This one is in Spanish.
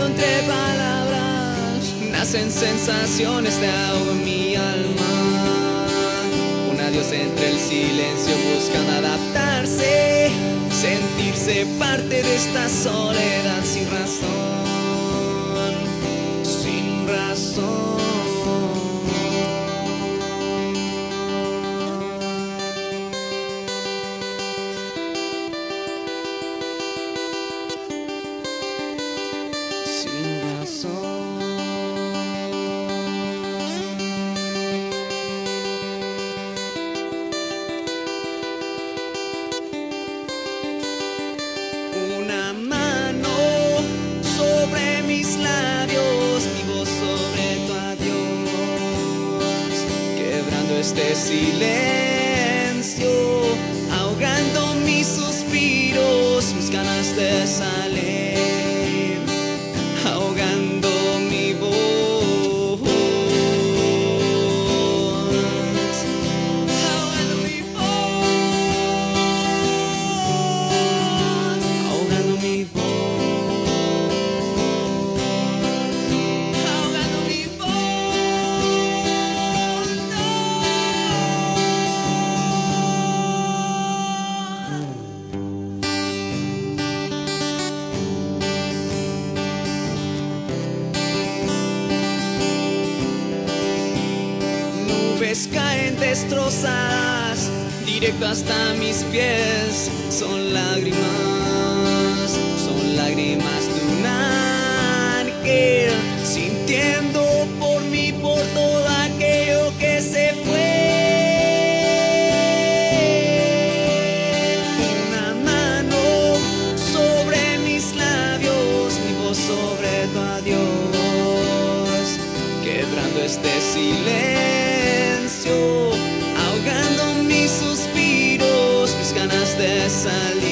entre palabras nacen sensaciones de ahogo en mi alma. Un adiós entre el silencio, buscan adaptarse, sentirse parte de esta soledad sin razón, sin razón. Una mano sobre mis labios, mi voz sobre tu adiós, quebrando este silencio, ahogando mis suspiros, mis ganas de salir, ahogando mi voz, ahogando mi voz, ahogando mi voz, ahogando mi voz, no. Nubes caen destrozadas, directo hasta mis pies. Son lágrimas de un ángel, sintiendo por mí, por todo aquello que se fue. Una mano sobre mis labios, mi voz sobre tu adiós, quebrando este silencio, ahogando mis suspiros, mis ganas de salir.